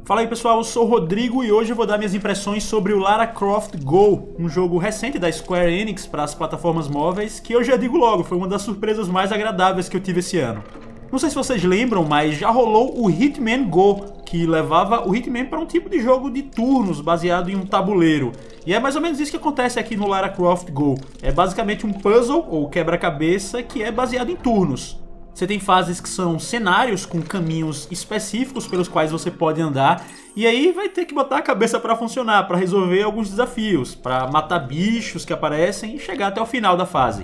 Fala aí pessoal, eu sou o Rodrigo e hoje eu vou dar minhas impressões sobre o Lara Croft Go, um jogo recente da Square Enix para as plataformas móveis, que eu já digo logo, foi uma das surpresas mais agradáveis que eu tive esse ano. Não sei se vocês lembram, mas já rolou o Hitman Go, que levava o Hitman para um tipo de jogo de turnos baseado em um tabuleiro. E é mais ou menos isso que acontece aqui no Lara Croft Go. É basicamente um puzzle ou quebra-cabeça que é baseado em turnos. Você tem fases que são cenários com caminhos específicos pelos quais você pode andar, e aí vai ter que botar a cabeça para funcionar, para resolver alguns desafios, para matar bichos que aparecem e chegar até o final da fase.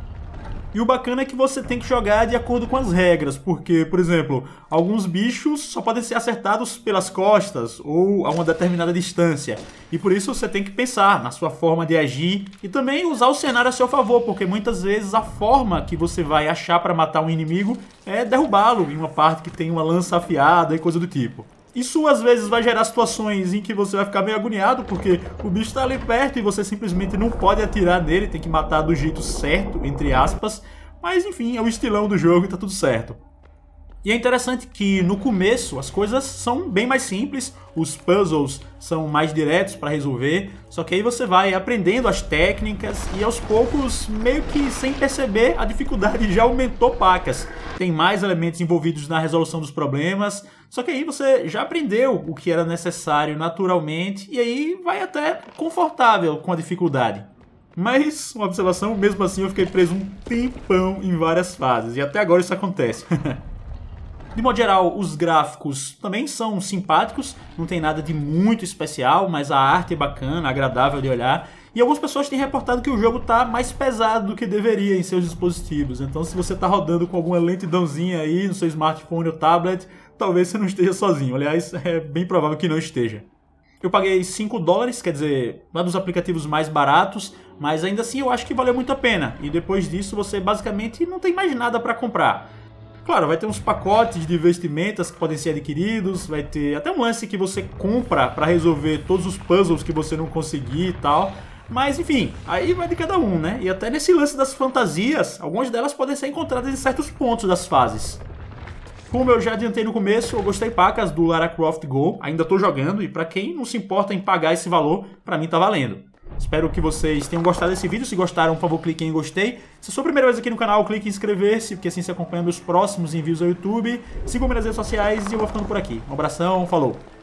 E o bacana é que você tem que jogar de acordo com as regras, porque, por exemplo, alguns bichos só podem ser acertados pelas costas ou a uma determinada distância. E por isso você tem que pensar na sua forma de agir e também usar o cenário a seu favor, porque muitas vezes a forma que você vai achar para matar um inimigo é derrubá-lo em uma parte que tem uma lança afiada e coisa do tipo. Isso às vezes vai gerar situações em que você vai ficar meio agoniado, porque o bicho está ali perto e você simplesmente não pode atirar nele, tem que matar do jeito certo, entre aspas, mas enfim, é o estilão do jogo e tá tudo certo. E é interessante que no começo as coisas são bem mais simples, os puzzles são mais diretos para resolver, só que aí você vai aprendendo as técnicas e aos poucos, meio que sem perceber, a dificuldade já aumentou pacas. Tem mais elementos envolvidos na resolução dos problemas, só que aí você já aprendeu o que era necessário naturalmente e aí vai até confortável com a dificuldade. Mas, uma observação, mesmo assim eu fiquei preso um tempão em várias fases e até agora isso acontece. De modo geral, os gráficos também são simpáticos, não tem nada de muito especial, mas a arte é bacana, agradável de olhar. E algumas pessoas têm reportado que o jogo está mais pesado do que deveria em seus dispositivos. Então se você está rodando com alguma lentidãozinha aí no seu smartphone ou tablet, talvez você não esteja sozinho. Aliás, é bem provável que não esteja. Eu paguei $5, quer dizer, um dos aplicativos mais baratos, mas ainda assim eu acho que valeu muito a pena. E depois disso você basicamente não tem mais nada para comprar. Claro, vai ter uns pacotes de vestimentas que podem ser adquiridos, vai ter até um lance que você compra para resolver todos os puzzles que você não conseguir e tal. Mas enfim, aí vai de cada um, né? E até nesse lance das fantasias, algumas delas podem ser encontradas em certos pontos das fases. Como eu já adiantei no começo, eu gostei pacas do Lara Croft Go, ainda tô jogando e para quem não se importa em pagar esse valor, para mim tá valendo. Espero que vocês tenham gostado desse vídeo. Se gostaram, por favor, cliquem em gostei. Se é a sua primeira vez aqui no canal, clique em inscrever-se, porque assim você acompanha meus próximos envios ao YouTube. Sigam-me nas redes sociais e eu vou ficando por aqui. Um abração, falou!